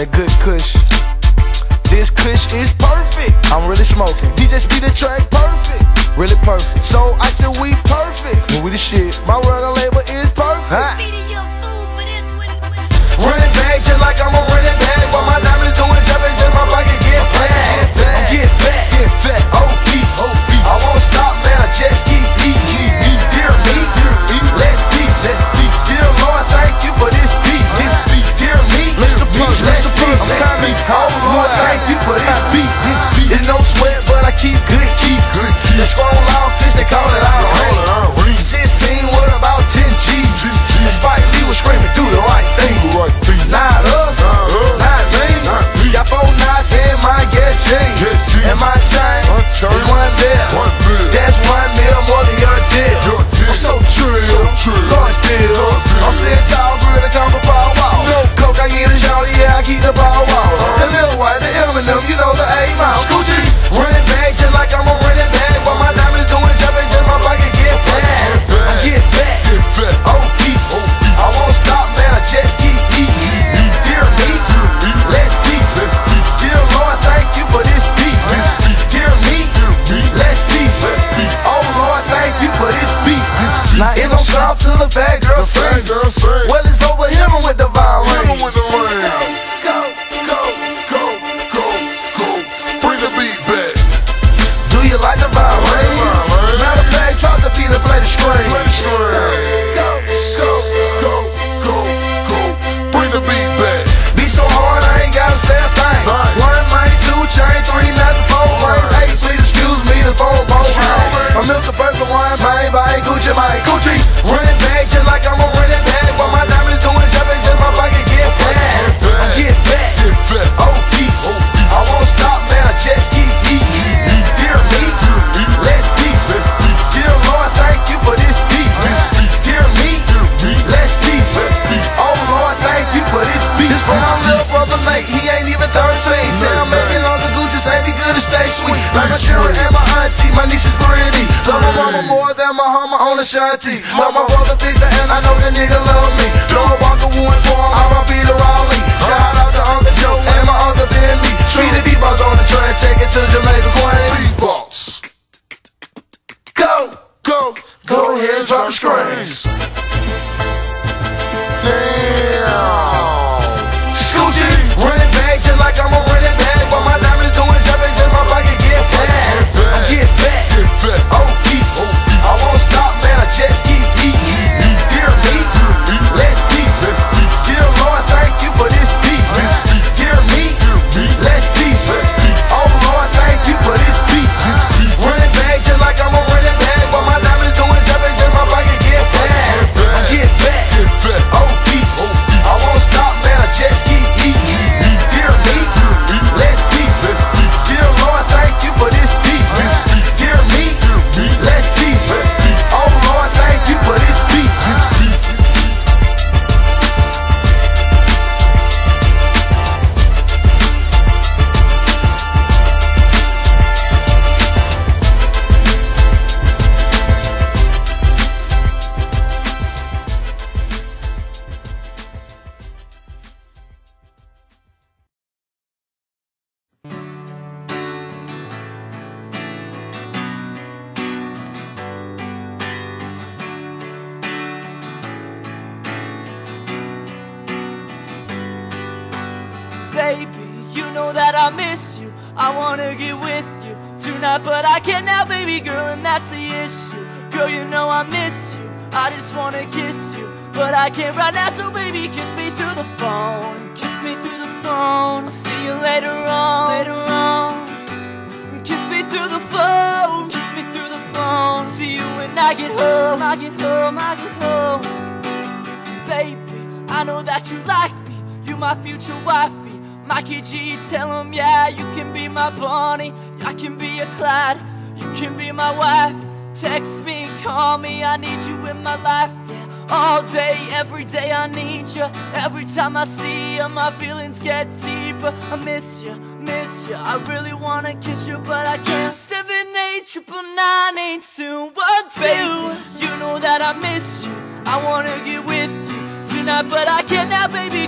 that good kush. This kush is perfect. I'm really smoking. DJ speed the track perfect. Really perfect. So I said we perfect. When we the shit, my record label is perfect. Running back just like I'm a running back. While my diamonds doing jumping, just my pocket get fat. I'm getting fat, get fat. Obese. I won't stop, man. I just keep eating. Dear me, let peace. Dear Lord, thank you for this beat. Dear me, Mr. Peace, let peace. Oh Lord, thank you for this beat. It's no sweat, but I keep good. The strong loud fish, they call it out. 16 with about 10 G's. And Spike Lee was screaming, do the right thing. Not us, not me. Got 4 knots in my gas chain. And my chain is 1 bill. That's 1 mil more than your deal. I'm so trill, large bill. I'm sitting tall, good and come from ball wall. No coke, I get a shawty, yeah, I keep the ball wall. The little white, the M&M, you know the A-mouth. Scoochie, running back just like I'm a running back. While my diamonds doing jumping, just my pocket get fat. I'm getting fat, obese. I won't stop, man, I just keep eating. Dear me, let peace. Dear Lord, thank you for this beat. Dear me, let peace. Oh Lord, thank you for this beat. Now it don't stop till the fat girl sings. Well, it's over here with the violin. Go. Bring the beat back. Do you like the violin? Matter of fact, drop the beat and play the strings. Go. Bring the beat back. Be so hard, I ain't gotta say a thing. 1 money, 2 chain, 3 nuts, 4 rings. Hey, please excuse me, the phone both rings. I'm Mr. Person, 1 man, by Gucci, my Gucci. Running back just like I'm a running back. While my diamonds doing jumping, just my pocket get fat. I'm getting fat, obese. I won't stop, man, I just keep eating. Dear me, let peace. Dear Lord, thank you for this beat. Dear me, let peace. Oh Lord, thank you for this beat. This for my little brother Nate, he ain't even 13. Tell me, Uncle Gucci say be good and stay sweet. Like my Sharon and my auntie, my niece is pretty. Love my mama more than my homie on the shanty. Love my brother Victor and I know the nigga love me. Lord Walker, Wu and Paul, R.I.P. to Raleigh. Shout out to Uncle Joe and my Uncle Bentley. Speedy D-Boss on the train, take it to Jamaica, Queens. D-Boss. Go ahead and drop the screens. Scoochie, running back just like I'm a running back. While my diamonds doing jumping, just my pocket get fat. I'm getting fat, obese. I won't stop, man, I just keep eating. Dear me, let peace. Dear Lord, thank you for this beat. Dear me, let peace. Oh Lord, thank you for this beat. Running back just like I'm a running back. While my diamonds doing jumping, just my pocket get fat. I'm getting fat, obese. I won't stop, man, I just keep eating. Dear me, let peace. Dear Lord, thank you for this beat. Dear me, let peace. Oh Lord, thank you for this beat. Baby, you know that I miss you. I wanna get with you tonight, but I can't now, baby girl, and that's the issue. Girl, you know I miss you. I just wanna kiss you, but I can't right now, so baby, kiss me through the phone. Kiss me through the phone. I'll see you later on. Kiss me through the phone. Kiss me through the phone. See you when I get home. I get home. Baby, I know that you like me. You my future wifey. My KG, tell him, yeah, you can be my Bonnie. I can be your Clyde. You can be my wife. Text me, call me, I need you in my life. Yeah, all day, every day I need you. Every time I see you, my feelings get deeper. I miss you. I really wanna kiss you, but I can't. 789998212. Baby, you know that I miss you. I wanna get with you tonight, but I can't now, baby